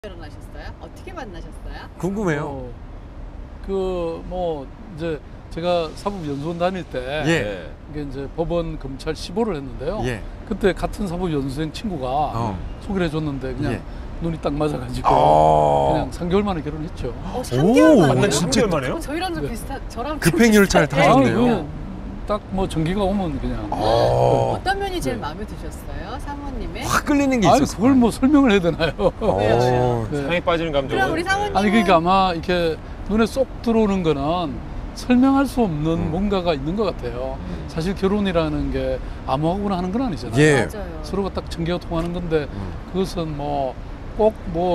결혼하셨어요? 어떻게 만나셨어요? 궁금해요. 이제 제가 사법연수원 다닐 때 예. 이게 이제 법원 검찰 15를 했는데요. 예. 그때 같은 사법연수생 친구가 소개를 해줬는데 그냥 예. 눈이 딱 맞아가지고 그냥 3개월 만에 결혼했죠. 3개월 만에요? 만난 지 3개월 만에요? 저희랑 좀 네. 비슷한, 저랑 급행열차를 타셨네요. 딱 뭐 전기가 오면 그냥. 어떤 면이 제일 네. 마음에 드셨어요? 사모님의? 확 끌리는 게 아니 있었어요. 그걸 뭐 설명을 해야 되나요? 왜요? 네. 사랑에 빠지는 감정. 그럼 우리 사모님은 아니 그러니까 아마 이렇게 눈에 쏙 들어오는 거는 설명할 수 없는 뭔가가 있는 것 같아요. 사실 결혼이라는 게 아무하고나 하는 건 아니잖아요. 예. 맞아요. 서로가 딱 전개가 통하는 건데 그것은 뭐 꼭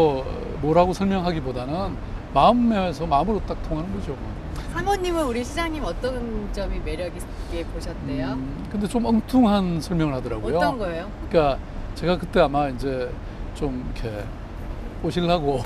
뭐라고 설명하기보다는 마음에서 마음으로 딱 통하는 거죠. 사모님은 우리 시장님 어떤 점이 매력 있게 보셨대요? 근데 좀 엉뚱한 설명을 하더라고요. 어떤 거예요? 그러니까 제가 그때 아마 이제 좀 이렇게 꼬시려고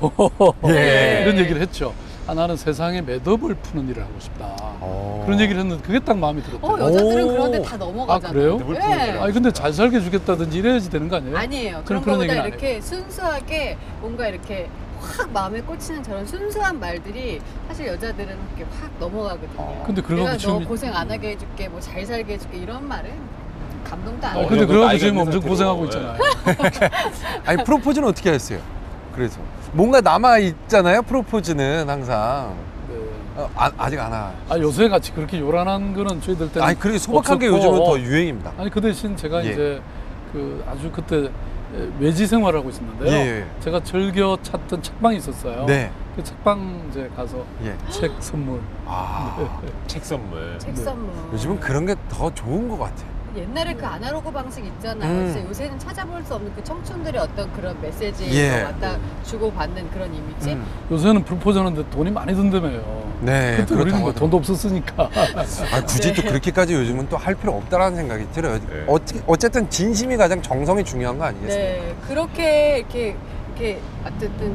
예. 이런 얘기를 했죠. 나는 세상에 매듭을 푸는 일을 하고 싶다. 어. 그런 얘기를 했는데 그게 딱 마음에 들었대요. 여자들은 오. 그런데 다 넘어가잖아요. 아, 그래요? 매듭을 네. 푸는 일. 아니 근데 잘 살게 해주겠다든지 이래야지 되는 거 아니에요? 아니에요. 저는 그런 그런 거보다 얘기는 안 이렇게 순수하게 뭔가 이렇게 확 마음에 꽂히는 저런 순수한 말들이 사실 여자들은 이렇게 확 넘어가거든요. 근데 그거 내가 너 지금- 고생 안 하게 해줄게, 뭐 잘 살게 해줄게 이런 말은 감동도 안 아, 해요. 근데 어려도 그러고 나이가 지금 있는 엄청 상태로. 고생하고 예. 있잖아요. 아니 프로포즈는 어떻게 했어요? 그래서 뭔가 남아 있잖아요. 프로포즈는 항상 네. 아직 안 하. 아 요새 같이 그렇게 요란한 거는 저희들 때는 아니 그렇게 소박한 게 없었고, 요즘은 더 유행입니다. 아니 그 대신 제가 예. 이제 그 아주 그때 외지 생활을 하고 있었는데요. 예. 제가 즐겨 찾던 책방이 있었어요. 네. 그 책방 이제 가서 예. 책 선물. 아 책 선물. 책 네. 선물. 요즘은 그런 게 더 좋은 것 같아요. 옛날에 그 아날로그 방식 있잖아요. 진짜 요새는 찾아볼 수 없는 그 청춘들의 어떤 그런 메시지 예. 갖다 주고 받는 그런 이미지. 요새는 프로포즈 하는데 돈이 많이 든다며요. 네. 그때 우리는 뭐 그렇다고 돈도 없었으니까. 아, 굳이 또 그렇게까지 요즘은 또 할 필요 없다라는 생각이 들어요. 네. 어쨌든 진심이 가장 정성이 중요한 거 아니겠습니까? 네, 그렇게 이렇게 어쨌든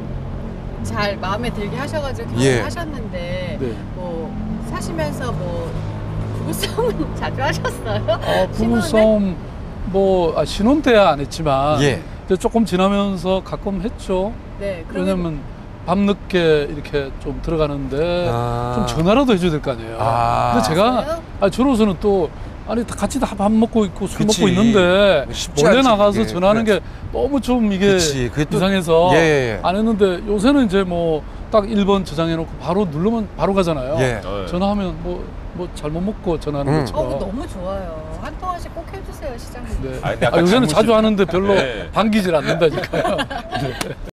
잘 마음에 들게 하셔가지고 예. 결혼하셨는데 네. 뭐 사시면서 뭐 부부싸움은 자주 하셨어요? 신혼에? 부부싸움 신혼 때야 안 했지만 예. 이제 조금 지나면서 가끔 했죠. 네, 그러면 왜냐면 밤늦게 이렇게 좀 들어가는데 아. 좀 전화라도 해줘야 될 거 아니에요. 아. 근데 제가 그래요? 저로서는 또 같이 다 밥 먹고 있고 술 그치. 먹고 있는데 쉽지 몰래 않지, 나가서 그게. 전화하는 그래. 게 너무 좀 이게 그치. 그게 또- 이상해서 예, 예. 안 했는데 요새는 이제 딱 1번 저장해놓고 바로 누르면 바로 가잖아요. 예. 전화하면 뭐 잘못 먹고 전화하는 것처럼. 그거 너무 좋아요. 한 통화씩 꼭 해주세요, 시장님. 네. 아, 근데 아까 요새는 자주 단무지- 하는데 별로 네. 반기질 않는다니까요. 네.